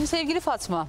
Şimdi sevgili Fatma,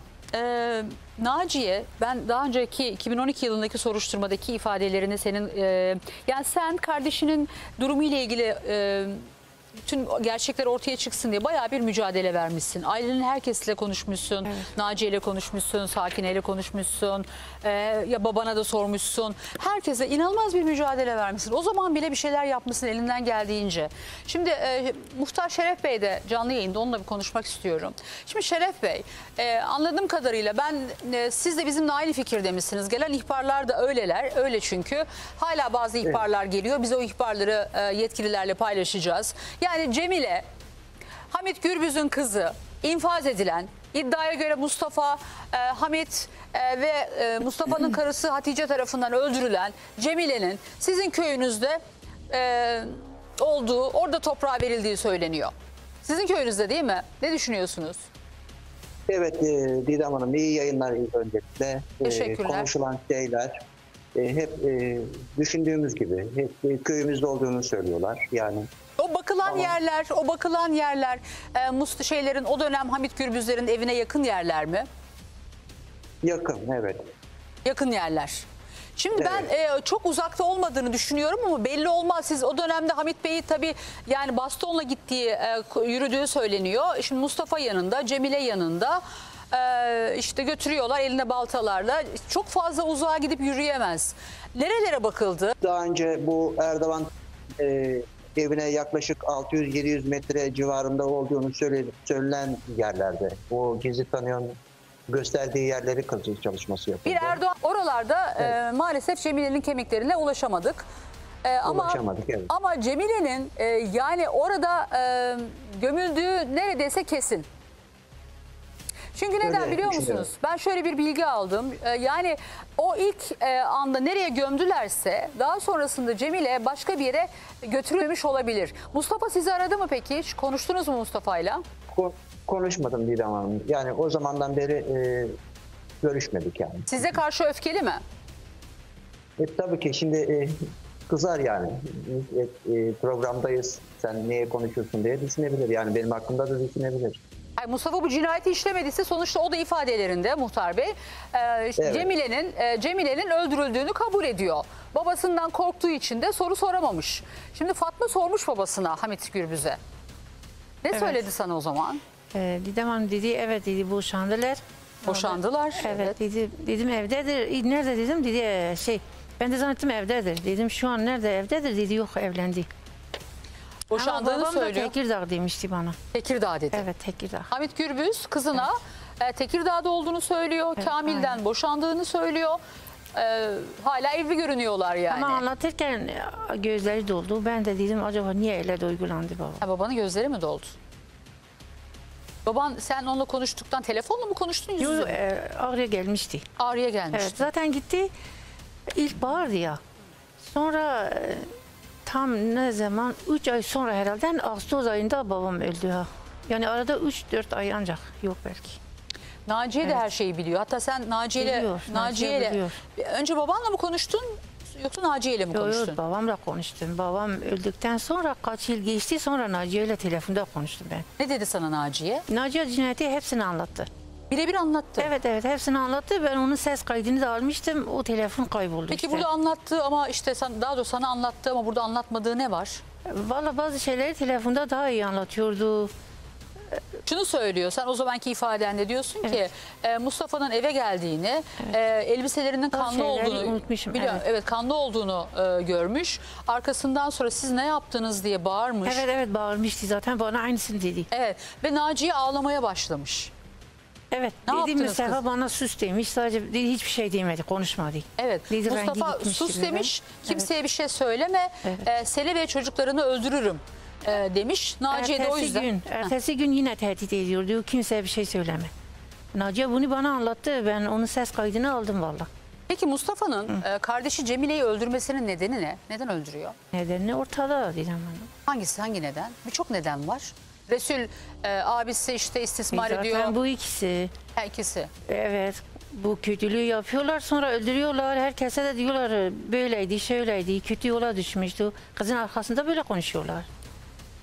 Naciye, ben daha önceki 2012 yılındaki soruşturmadaki ifadelerini senin, yani sen kardeşinin durumu ile ilgili bütün gerçekler ortaya çıksın diye bayağı bir mücadele vermişsin. Ailenin herkesle konuşmuşsun, evet. Naciye ile konuşmuşsun, Sakine ile konuşmuşsun, ya babana da sormuşsun. Herkese inanılmaz bir mücadele vermişsin. O zaman bile bir şeyler yapmışsın elinden geldiğince. Şimdi Muhtar Şeref Bey de canlı yayında, onunla bir konuşmak istiyorum. Şimdi Şeref Bey, anladığım kadarıyla siz de bizimle aynı fikirde misiniz? Gelen ihbarlar da öyle çünkü. Hala bazı ihbarlar geliyor. Biz o ihbarları yetkililerle paylaşacağız. Yani Cemile, Hamit Gürbüz'ün kızı, infaz edilen, iddiaya göre Mustafa, Hamit ve Mustafa'nın karısı Hatice tarafından öldürülen Cemile'nin sizin köyünüzde olduğu, orada toprağa verildiği söyleniyor. Sizin köyünüzde değil mi? Ne düşünüyorsunuz? Evet Didem Hanım, iyi yayınlar öncelikle. Teşekkürler. Konuşulan şeyler hep düşündüğümüz gibi, hep köyümüzde olduğunu söylüyorlar. Yani o bakılan yerler o dönem Hamit Gürbüzlerin evine yakın yerler mi? Yakın, evet. Yakın yerler. Şimdi evet. Ben çok uzakta olmadığını düşünüyorum ama belli olmaz. Siz o dönemde Hamit Bey'i tabii yani bastonla gittiği, yürüdüğü söyleniyor. Şimdi Mustafa yanında, Cemile yanında. İşte götürüyorlar elinde baltalarla. Çok fazla uzağa gidip yürüyemez. Nerelere bakıldı? Daha önce bu Erdoğan evine yaklaşık 600-700 metre civarında olduğunu söylenen yerlerde. O gizli tanıyon gösterdiği yerleri kazı çalışması yapıldı. Bir Erdoğan oralarda evet. Maalesef Cemile'nin kemiklerine ulaşamadık. Ulaşamadık, evet. Ama Cemile'nin yani orada gömüldüğü neredeyse kesin. Çünkü neden öyle, biliyor musunuz? Ben şöyle bir bilgi aldım. Yani o ilk anda nereye gömdülerse daha sonrasında Cemile başka bir yere götürülmüş olabilir. Mustafa sizi aradı mı peki? Hiç konuştunuz mu Mustafa'yla? Konuşmadım Didem Hanım. Yani o zamandan beri görüşmedik yani. Size karşı öfkeli mi? Tabii ki şimdi kızar yani. Programdayız. Sen niye konuşuyorsun diye düşünebilir. Yani benim hakkımda da düşünebilir. Mustafa bu cinayeti işlemediyse sonuçta o da ifadelerinde Muhtar Bey evet. Cemile'nin öldürüldüğünü kabul ediyor. Babasından korktuğu için de soru soramamış. Şimdi Fatma sormuş babasına, Hamit Gürbüz'e. Ne evet. Söyledi sana o zaman? Didem Hanım dedi, evet dedi, boşandılar. Boşandılar. Evet, evet. Dedim evdedir. Nerede dedim, dedi ben de zannettim evdedir. Dedim şu an nerede, evdedir, dedi yok evlendi. Boşandığını babam söylüyor. Da Tekirdağ demişti bana. Tekirdağ dedi. Evet, Tekirdağ. Hamit Gürbüz kızına evet. Tekirdağ'da olduğunu söylüyor. Evet, Kamil'den aynen. Boşandığını söylüyor. Hala evli görünüyorlar yani. Ama anlatırken gözleri doldu. Ben de dedim acaba niye öyle duygulandı baba? Babanın gözleri mi doldu? Baban sen onunla konuştuktan telefonla mı konuştun yüz yüze? Yok, Ağrı'ya gelmişti. Ağrı'ya gelmişti. Evet, zaten gitti. İlk bağırdı ya. Sonra tam ne zaman 3 ay sonra herhalde Ağustos ayında babam öldü ha. Yani arada 3-4 ay ancak yok belki. Naciye de her şeyi biliyor. Hatta sen Naciye ile önce babanla mı konuştun yoksa Naciye ile mi konuştun? Yok, babamla konuştum. Babam öldükten sonra kaç yıl geçti, sonra Naciye ile telefonda konuştum ben. Ne dedi sana Naciye? Naciye cinayeti hepsini anlattı. Birebir anlattı. Evet hepsini anlattı. Ben onun ses kaydını da almıştım. O telefon kayboldu. Peki işte. Burada anlattı ama işte daha doğrusu sana anlattı ama burada anlatmadığı ne var? Vallahi bazı şeyleri telefonda daha iyi anlatıyordu. Şunu söylüyor, sen o zamanki ifadende diyorsun evet. ki Mustafa'nın eve geldiğini, evet. Elbiselerinin kanlı olduğunu unutmuşum. Biliyorum, evet kanlı olduğunu görmüş. Arkasından sonra siz ne yaptınız diye bağırmış. Evet bağırmıştı zaten, bana aynısını dedi. Evet ve Naciye ağlamaya başlamış. Evet. Dedi Mustafa bana sus demiş. Sadece dedi, hiçbir şey demedi, konuşmadı. Evet. Dedi, Mustafa sus demiş. Kimseye bir şey söyleme. Evet. Seni ve çocuklarını öldürürüm demiş. Naciye de o yüzden. Ertesi gün yine tehdit ediyordu. Kimseye bir şey söyleme. Naciye bunu bana anlattı. Ben onun ses kaydını aldım valla. Peki Mustafa'nın kardeşi Cemile'yi öldürmesinin nedeni ne? Neden öldürüyor? Nedeni ortada Didem Hanım. Hangi neden? Birçok neden var. Resul abisi işte istismar ediyor. Zaten bu ikisi. İkisi. Evet. Bu kötülüğü yapıyorlar, sonra öldürüyorlar. Herkese de diyorlar böyleydi, şöyleydi, kötü yola düşmüştü. Kızın arkasında böyle konuşuyorlar.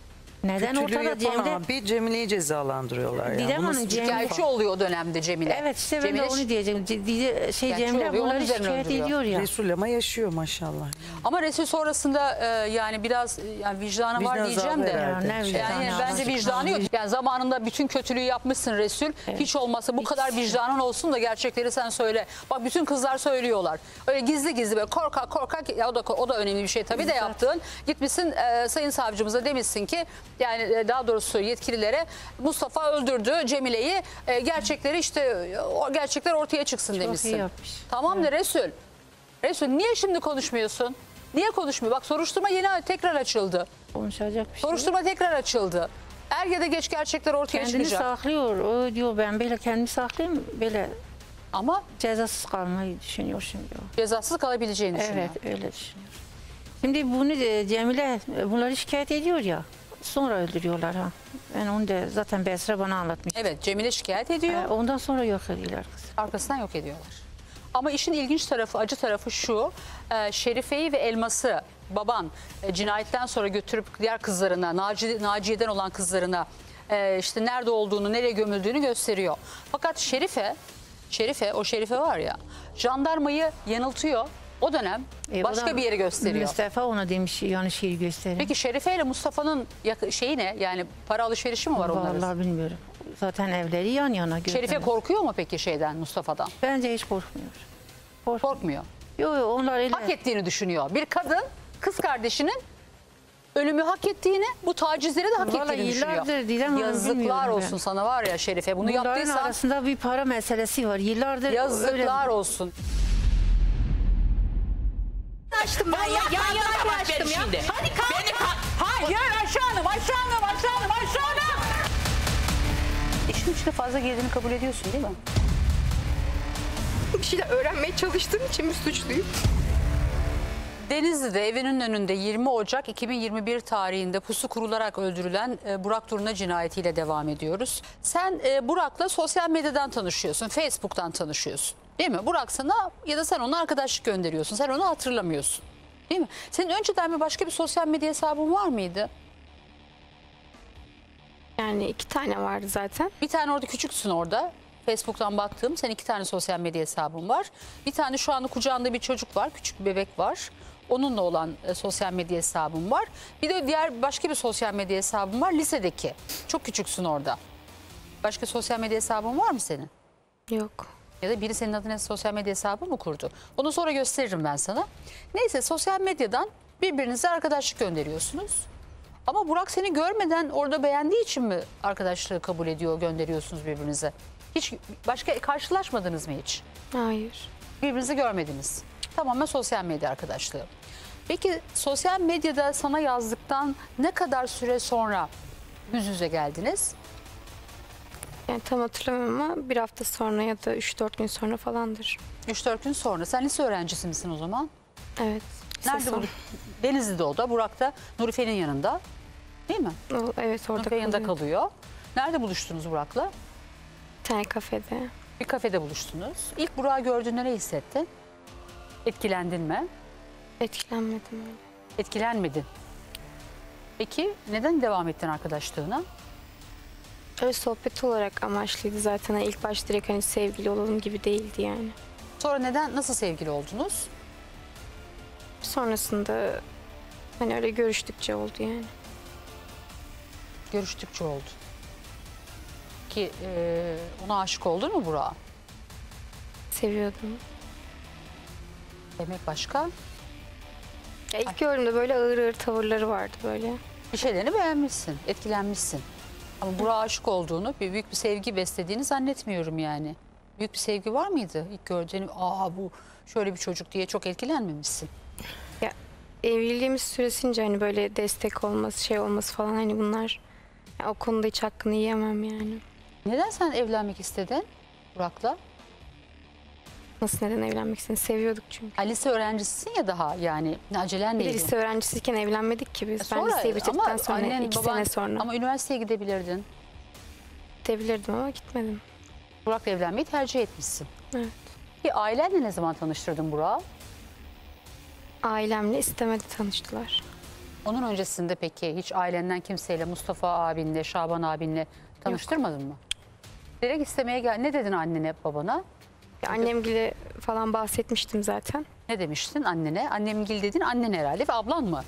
Neden Kötülüğü ortada yapan Cemile? ama bir Cemile'yi cezalandırıyorlar. Yani. Didem Bu Hanım, nasıl- Cemile- Şikayetçi oluyor o dönemde Cemile. Evet işte ben de Cemile onu diyeceğim. Cemile oluyor, onun bunları üzerine şikayet öldürüyor. ediyor ya. Resul ama yaşıyor maşallah. Ama Resul sonrasında yani biraz yani vicdanı var Vicdan diyeceğim azabı de. herhalde. Ya ne vicdanı, Yani Allah bence aşkına. vicdanı yok. Yani zamanında bütün kötülüğü yapmışsın Resul. Hiç olmazsa bu kadar vicdanın olsun da gerçekleri sen söyle. Bak bütün kızlar söylüyorlar. Öyle gizli gizli böyle korkak ya o da önemli bir şey tabii de yaptığın. Gitmişsin sayın savcımıza demişsin ki yani daha doğrusu yetkililere Mustafa öldürdü Cemile'yi. Gerçekleri işte o gerçekler ortaya çıksın iyi demişsin. yapmış. Tamam da Resul. Resul niye şimdi konuşmuyorsun? Niye konuşmuyor? Bak soruşturma yeni tekrar açıldı. Konuşacak bir şey yok. Soruşturma tekrar açıldı. Er ya da geç gerçekler ortaya Kendini çıkacak. saklıyor. O diyor ben böyle kendimi saklayayım, böyle Ama cezasız kalmayı düşünüyor şimdi o. cezasız kalabileceğini düşünüyor. Evet öyle düşünüyor. Şimdi bunu Cemile bunları şikayet ediyor ya. Sonra öldürüyorlar ha. Ben onu da zaten Besra bana anlatmış. Evet Cemile şikayet ediyor. Ondan sonra yok ediyorlar kız. Arkasından yok ediyorlar. Ama işin ilginç tarafı, acı tarafı şu. Şerife'yi ve Elmas'ı baban cinayetten sonra götürüp diğer kızlarına, Naciye'den olan kızlarına işte nerede olduğunu, nereye gömüldüğünü gösteriyor. Fakat o Şerife var ya, jandarmayı yanıltıyor. O dönem O başka da bir yere gösteriyor. Mustafa ona demiş yanlış yeri gösterin. Peki Şerife ile Mustafa'nın şeyi ne? Yani para alışverişi mi var onların? Vallahi bilmiyorum. Zaten evleri yan yana. Şerife gördüler. korkuyor mu peki şeyden, Mustafa'dan? Bence hiç korkmuyor. Korkmuyor. Yok onlar öyle. Hak ettiğini düşünüyor. Bir kadın kız kardeşinin ölümü hak ettiğini, bu tacizleri de hak Vallahi ettiğini düşünüyor. yıllardır Didem Hanım Yazıklar bilmiyorum olsun ben. sana var ya Şerife. Bunu Bunların yaptıysan arasında bir para meselesi var. Yıllardır yazıklar öyle. olsun. Açtım ben ya. Yan yana açtım ya. Şimdi. Hadi kalk. Hayır Ayşe Hanım. İşin içine fazla girdiğini kabul ediyorsun değil mi? Bir şeyler öğrenmeye çalıştığım için mi suçluyum? Denizli'de evinin önünde 20 Ocak 2021 tarihinde pusu kurularak öldürülen Burak Turna cinayetiyle devam ediyoruz. Sen Burak'la sosyal medyadan tanışıyorsun, Facebook'tan tanışıyorsun. Değil mi? Burak sana ya da sen ona arkadaşlık gönderiyorsun. Sen onu hatırlamıyorsun. Değil mi? Senin önceden başka bir sosyal medya hesabın var mıydı? Yani 2 tane vardı zaten. Bir tane orada küçüksün orada. Facebook'tan baktığım senin 2 tane sosyal medya hesabın var. Bir tane şu anda kucağında bir çocuk var, küçük bir bebek var. Onunla olan sosyal medya hesabım var. Bir de diğer başka bir sosyal medya hesabım var lisedeki. Çok küçüksün orada. Başka sosyal medya hesabın var mı senin? Yok. Ya da biri senin adına sosyal medya hesabı mı kurdu? Onu sonra gösteririm ben sana. Neyse sosyal medyadan birbirinize arkadaşlık gönderiyorsunuz. Ama Burak seni görmeden orada beğendiği için mi arkadaşlığı kabul ediyor, gönderiyorsunuz birbirinize? Hiç başka karşılaşmadınız mı hiç? Hayır. Birbirinizi görmediniz. Tamamen sosyal medya arkadaşlığı. Peki sosyal medyada sana yazdıktan ne kadar süre sonra yüz yüze geldiniz? Yani tam hatırlamıyorum ama bir hafta sonra ya da 3-4 gün sonra falandır. 3-4 gün sonra. Sen lise öğrencisi misin o zaman? Evet. Nerede Son. bu? Denizli'de o da. Burak da Nurife'nin yanında. Değil mi? Evet orada Nurife'nin yanında kalıyordu. kalıyor. Nerede buluştunuz Burak'la? Bir tane kafede. Bir kafede buluştunuz. İlk Burak'ı gördüğünde ne hissettin? Etkilendin mi? Etkilenmedim. Etkilenmedin. Peki neden devam ettin arkadaşlığına? Öyle sohbet olarak amaçlıydı zaten. Yani İlk başta direkt hani sevgili olalım gibi değildi yani. Sonra nasıl sevgili oldunuz? Sonrasında hani öyle görüştükçe oldu yani. Görüştükçe oldu. Ki ona aşık oldun mu Burak'a? Seviyordum. Demek başka. Ya ilk gördüğümde böyle ağır ağır tavırları vardı böyle. Bir şeylerini beğenmişsin, etkilenmişsin. Ama Burak'a aşık olduğunu, büyük bir sevgi beslediğini zannetmiyorum yani. Büyük bir sevgi var mıydı ilk gördüğün? Bu şöyle bir çocuk diye çok etkilenmemişsin. Ya evliliğimiz süresince hani böyle destek olması, şey olması falan hani bunlar ya o konuda hiç hakkını yiyemem yani. Neden sen evlenmek istedin Burak'la? Nasıl neden evlenmek istedin? Seviyorduk çünkü. Lise öğrencisisin ya daha yani acelen Bir de neydi? lise öğrencisiyken evlenmedik ki biz. Ben liseyi bitirdikten sonra annen, 2 baban- sene sonra Ama üniversiteye gidebilirdin. gidebilirdim ama gitmedim. Burak'la evlenmeyi tercih etmişsin. Evet. Ki ailenle ne zaman tanıştırdın Burak'ı? Ailemle istemedi tanıştılar. Onun öncesinde peki hiç ailenden kimseyle, Mustafa abinle, Şaban abinle tanıştırmadın mı? Direkt istemeye gel. Ne dedin annene, babana? Annemgile falan bahsetmiştim zaten. Ne demiştin annene? Annemgil dedin, annen herhalde ve ablan mı?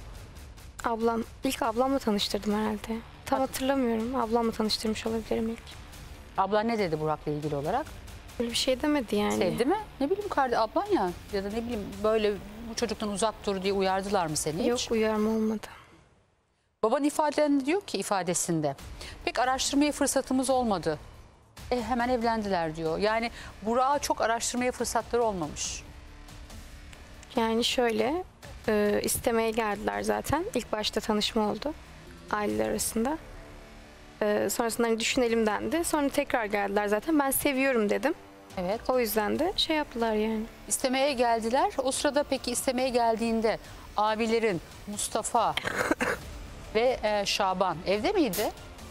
İlk ablamla tanıştırdım herhalde. Tam hatırlamıyorum. Ablamla tanıştırmış olabilirim ilk. Ablan ne dedi Burak'la ilgili olarak? Böyle bir şey demedi yani. Sevdi mi? Ne bileyim ablan ya da ne bileyim böyle bu çocuktan uzak dur diye uyardılar mı seni hiç? Yok, uyarma olmadı. Baban diyor ki ifadesinde pek araştırmaya fırsatımız olmadı. Hemen evlendiler diyor. Yani Burak'a çok araştırmaya fırsatları olmamış. Yani şöyle istemeye geldiler zaten. İlk başta tanışma oldu aileler arasında. Sonrasında hani düşünelim dendi. Sonra tekrar geldiler zaten. Ben seviyorum dedim. Evet. O yüzden de şey yaptılar yani. İstemeye geldiler. O sırada peki istemeye geldiğinde abilerin Mustafa ve Şaban evde miydi?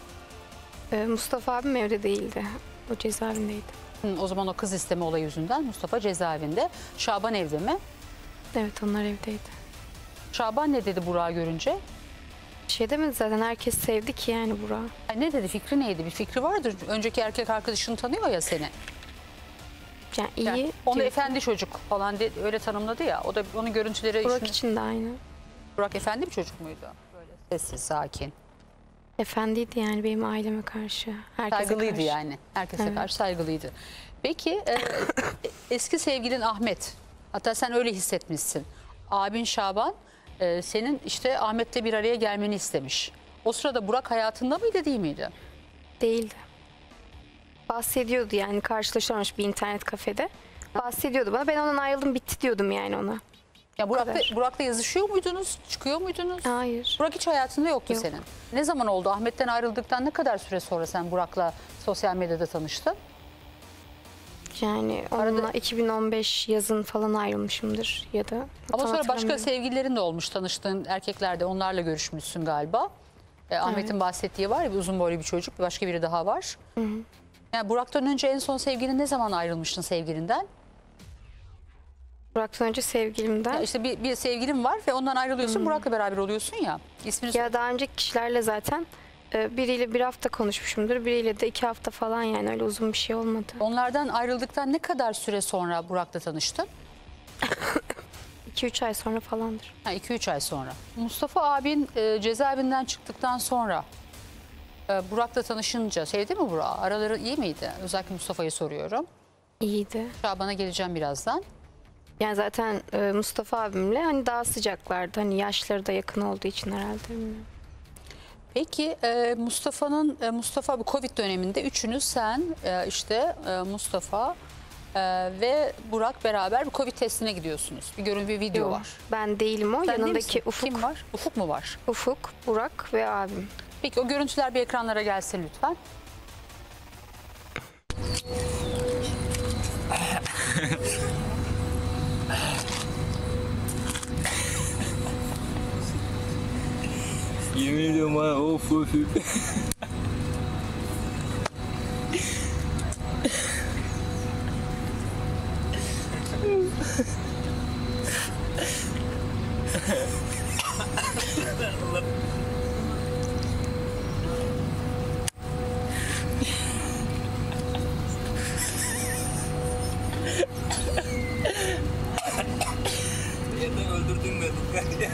Mustafa abim evde değildi. O cezaevindeydi. O zaman o kız isteme olayı yüzünden Mustafa cezaevinde. Şaban evde mi? Evet, onlar evdeydi. Şaban ne dedi Burak'ı görünce? Bir şey demedi zaten. Herkes sevdi ki yani Burak'ı. Ne dedi? Fikri neydi? Bir fikri vardır. Önceki erkek arkadaşını tanıyor ya seni. Yani iyi. Yani onu diyor. efendi çocuk falan öyle tanımladı ya. O da onun görüntüleri... Burak şimdi- için de aynı. Burak efendi bir çocuk muydu? Böyle sessiz, sakin. Efendiydi yani benim aileme karşı. Herkese Saygılıydı karşı. yani. Herkese Evet. karşı saygılıydı. Peki eski sevgilin Ahmet, hatta sen öyle hissetmişsin. Abin Şaban senin işte Ahmet'le bir araya gelmeni istemiş. O sırada Burak hayatında mıydı, değil miydi? Değildi. Bahsediyordu yani, karşılaşamamış bir internet kafede. Bahsediyordu bana. Ben ondan ayrıldım, bitti diyordum yani ona. Ya kadar. Burak'la yazışıyor muydunuz? Çıkıyor muydunuz? Hayır. Burak hiç hayatında yoktu Yok. senin. Ne zaman oldu? Ahmet'ten ayrıldıktan ne kadar süre sonra sen Burak'la sosyal medyada tanıştın? Yani onunla 2015 yazın falan ayrılmışımdır ya da. Ama tam sonra başka hatırlamıyorum. sevgililerin de olmuş, tanıştığın erkeklerde, onlarla görüşmüşsün galiba. Ahmet'in bahsettiği var ya, bir uzun boylu bir çocuk, başka biri daha var. Yani Burak'tan önce en son sevgilin ne zaman ayrılmıştın sevgilinden? Burak'tan önce sevgilimden. Ya işte bir sevgilin var ve ondan ayrılıyorsun, Burak'la beraber oluyorsun ya. İsmini Ya daha önceki kişilerle zaten biriyle 1 hafta konuşmuşumdur. Biriyle de 2 hafta falan, yani öyle uzun bir şey olmadı. Onlardan ayrıldıktan ne kadar süre sonra Burak'la tanıştın? 2-3 ay sonra falandır. 2-3 ay sonra. Mustafa abin cezaevinden çıktıktan sonra Burak'la tanışınca sevdi mi Burak'ı? Araları iyi miydi? Özellikle Mustafa'yı soruyorum. İyiydi. Şaban'a geleceğim birazdan. Yani zaten Mustafa abimle hani daha sıcaklardı. Hani yaşları da yakın olduğu için herhalde. Bilmiyorum. Peki Mustafa bu Covid döneminde üçünüz, sen Mustafa ve Burak beraber bir Covid testine gidiyorsunuz. Bir video var. Ben değilim o. Sen değil Yanındaki misin? Ufuk. Kim var? Ufuk mu var? Ufuk, Burak ve abim. Peki o görüntüler bir ekranlara gelsin lütfen. Yemin ediyorum ha, of. Yeter, öldürdün beni.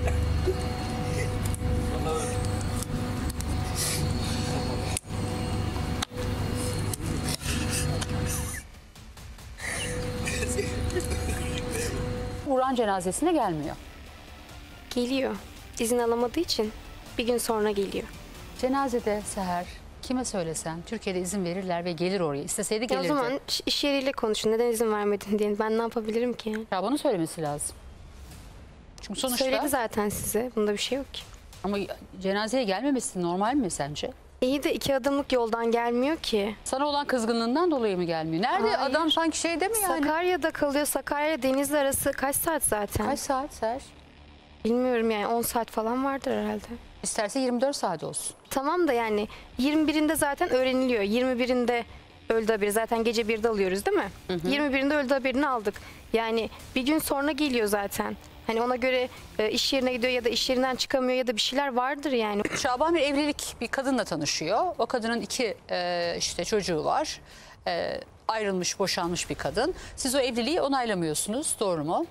Burak'ın cenazesine gelmiyor. Geliyor. İzin alamadığı için bir gün sonra geliyor. Cenazede Seher, kime söylesen Türkiye'de izin verirler ve gelir oraya. İsteseydi Ya o gelirdi. zaman iş yeriyle konuşun. Neden izin vermedin diye. Ben ne yapabilirim ki yani? Şaban'ın söylemesi lazım. Çünkü sonuçta Söyledi zaten size. Bunda bir şey yok ki. ama cenazeye gelmemesi normal mi sence? İyi de 2 adımlık yoldan gelmiyor ki. Sana olan kızgınlığından dolayı mı gelmiyor? Nerede Hayır. adam, sanki şeyde mi yani? Sakarya'da kalıyor. Sakarya Denizli arası kaç saat zaten? Kaç saat Seher? Bilmiyorum yani, 10 saat falan vardır herhalde. İsterse 24 saat olsun. Tamam da yani 21'inde zaten öğreniliyor. 21'inde öldü haberi. Zaten gece 1'de alıyoruz değil mi? 21'inde öldü haberini aldık. Yani bir gün sonra geliyor zaten. Hani ona göre iş yerine gidiyor ya da iş yerinden çıkamıyor ya da bir şeyler vardır yani. Şaban bir evlilik bir kadınla tanışıyor. O kadının 2 işte çocuğu var. Ayrılmış, boşanmış bir kadın. Siz o evliliği onaylamıyorsunuz. Doğru mu?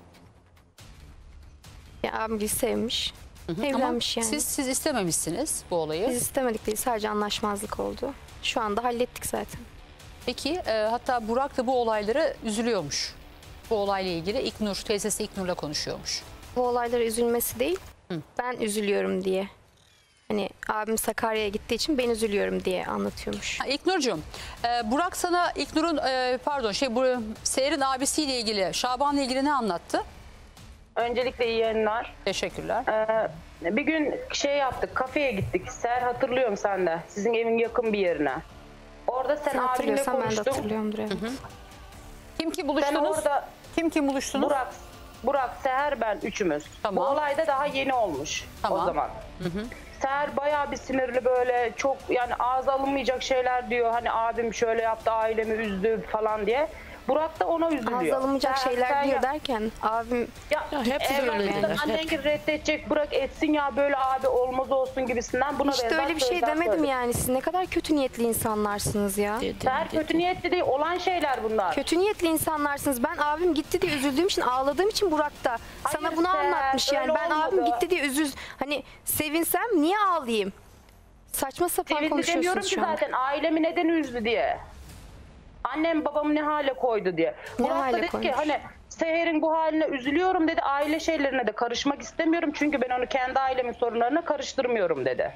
Ya abim bizi sevmiş. Ama Evlenmiş yani. siz istememişsiniz bu olayı. Biz istemedik değil, sadece anlaşmazlık oldu. Şu anda hallettik zaten. Peki hatta Burak da bu olaylara üzülüyormuş. Bu olayla ilgili İknur, teyzesi İknur'la konuşuyormuş. Bu olaylara üzülmesi değil, ben üzülüyorum diye. Hani abim Sakarya'ya gittiği için ben üzülüyorum diye anlatıyormuş. İknur'cum, Burak sana İknur'un Seher'in abisiyle ilgili, Şaban'la ilgili ne anlattı? Öncelikle iyi yayınlar. Teşekkürler. Bir gün şey yaptık, kafeye gittik. Ser hatırlıyorum sen de. Sizin evin yakın bir yerine. Orada sen Sen abinle hatırlıyorsan ben de konuştun. hatırlıyorumdur. Evet. Kim Sen buluştunuz? orada Kim buluştunuz? Burak, Seher, ben üçümüz. Tamam. Bu olay da daha yeni olmuş Tamam. o zaman. Seher bayağı bir sinirli, böyle çok yani ağza alınmayacak şeyler diyor. Hani abim şöyle yaptı, ailemi üzdü falan diye. Burak da ona üzülüyor. Az alınmayacak Seher, şeyler sen diyor ya- derken abim Ya hepsi evet, böyle işte dediler, annen gibi reddedecek, bırak etsin ya, böyle abi olmaz olsun gibisinden buna işte benzer öyle bir şey sözler demedim söyledi. yani. Siz ne kadar kötü niyetli insanlarsınız ya. Seher kötü niyetli değil, olan şeyler bunlar. Kötü niyetli insanlarsınız. Ben abim gitti diye üzüldüğüm için, ağladığım için Burak da sana Hayır bunu Seher, anlatmış yani. öyle Ben abim olmadı. gitti diye hani sevinsem niye ağlayayım? Saçma sapan Sevindi demiyorum konuşuyorsunuz ki şu an. zaten, ailemi neden üzdü diye. Annem babamı ne hale koydu diye. Ne Burak da hale dedi ki koymuş? hani Seher'in bu haline üzülüyorum dedi. Aile şeylerine de karışmak istemiyorum. Çünkü ben onu kendi ailemin sorunlarına karıştırmıyorum dedi.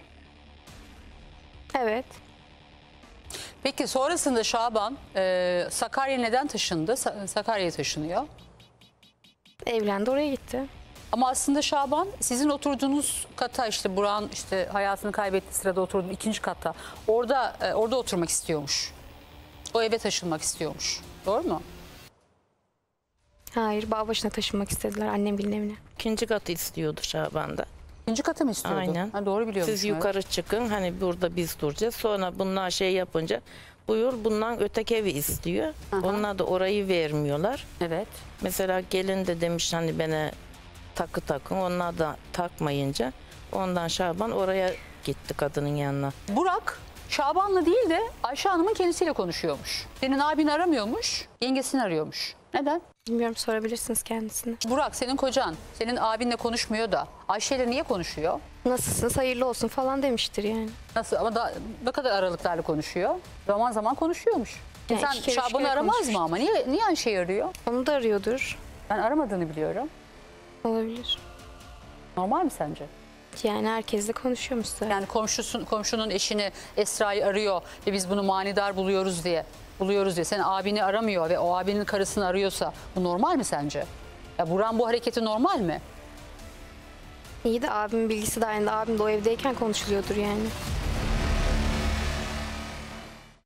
Evet. Peki sonrasında Şaban Sakarya neden taşındı? Sakarya'ya taşınıyor. Evlendi, oraya gitti. Ama aslında Şaban sizin oturduğunuz kata, işte Burak'ın işte hayatını kaybettiği sırada oturduğu 2. katta, orada oturmak istiyormuş. O eve taşınmak istiyormuş. Doğru mu? Hayır, bağ başına taşınmak istediler annemgilin evine. 2. katı istiyordu Şaban'da. 2. katı mı istiyordu? Aynen. Ha, doğru biliyormuşum. Siz yukarı çıkın, hani burada biz duracağız. Sonra bunlar şey yapınca buyur bundan öteki evi istiyor. Onlar da orayı vermiyorlar. Evet. Mesela gelin de demiş hani bana takı takın. Onlar da takmayınca ondan Şaban oraya gitti kadının yanına. Burak Şaban'la değil de Ayşe Hanım'ın kendisiyle konuşuyormuş. Senin abin aramıyormuş, yengesini arıyormuş. Neden? Bilmiyorum, sorabilirsiniz kendisine. Burak senin kocan, senin abinle konuşmuyor da Ayşe'yle niye konuşuyor? Nasılsınız, hayırlı olsun falan demiştir yani. Nasıl, ama ne kadar aralıklarla konuşuyor? Zaman zaman konuşuyormuş. Yani Sen 2 kere, 3 Şaban'ı kere aramaz konuşmuş. mı ama? Niye Ayşe'yi arıyor? Onu da arıyordur. Ben aramadığını biliyorum. Olabilir. Normal mi sence? Yani herkesle konuşuyormuş zaten. Yani komşunun eşini Esra'yı arıyor ve biz bunu manidar buluyoruz diye. Sen abini aramıyor ve o abinin karısını arıyorsa bu normal mi sence? Ya Burak'ın bu hareketi normal mi? İyi de abimin bilgisi dahilinde, abim de o evdeyken konuşuluyordur yani.